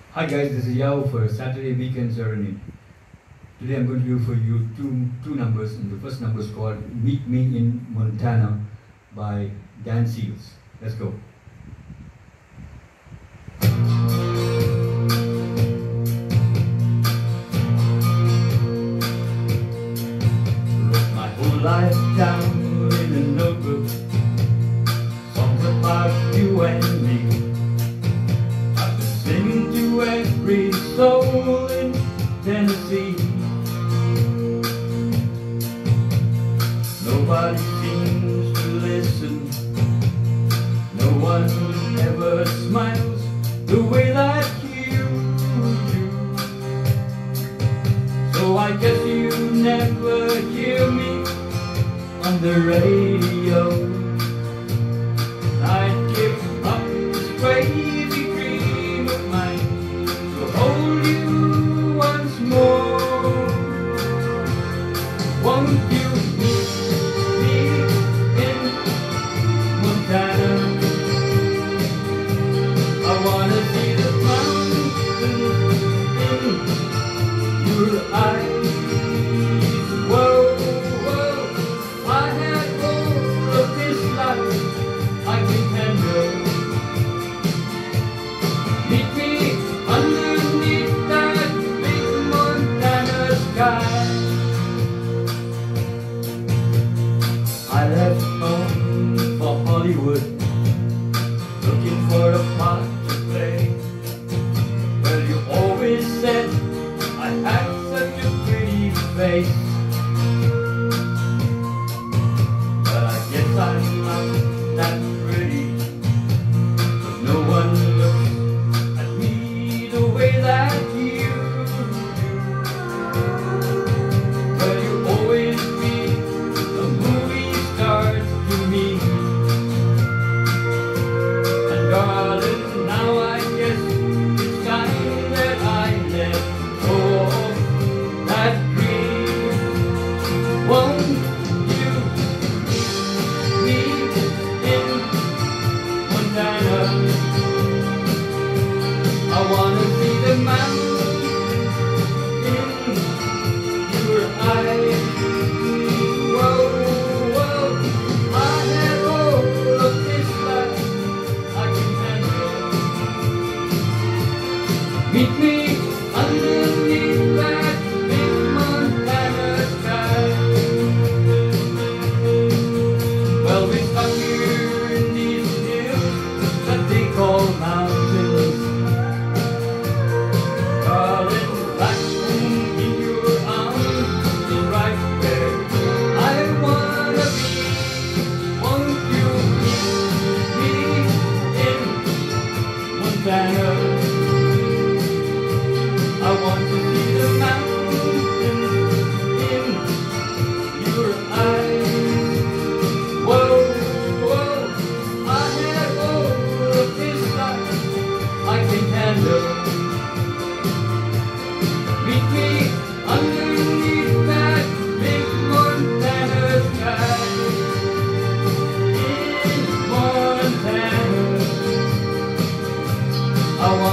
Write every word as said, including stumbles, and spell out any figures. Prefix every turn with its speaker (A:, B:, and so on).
A: Hi guys, this is Yeow for Saturday Weekend Serenade. Today I'm going to do for you two, two numbers, and the first number is called Meet Me in Montana by Dan Seals. Let's go. Wrote my whole life down in a notebook, songs about you and me. Singing to every soul in Tennessee. Nobody seems to listen. No one ever smiles the way that you do. So I guess you never hear me on the radio. I'd give up this crazy dream of mine to hold you once more. Won't you meet me in Montana? I wanna see the mountains in your eyes. Whoa, whoa, I had all of this life I can handle. Meet me underneath that big Montana sky. I left home for Hollywood, looking for a part to play. Well, you always said I had such a pretty face, but I guess I'm not that pretty, 'cause no one looks at me the way that you do. Well, you always be a movie star to me, and darling, now I guess it's time that I let go of that dream. Won't you meet me in Montana? I wanna see the mountains in your eyes. Whoa, whoa, I have all of this life I can handle. Meet me underneath that big Montana sky. Well, we stuck here in these hills that they call mountains. Darling, back in your arms is right where I wanna be. Won't you meet me in Montana? I want to see the mountains in your eyes. Whoa, whoa, I have all of this life I can handle. Meet me underneath that big Montana sky. In Montana, I want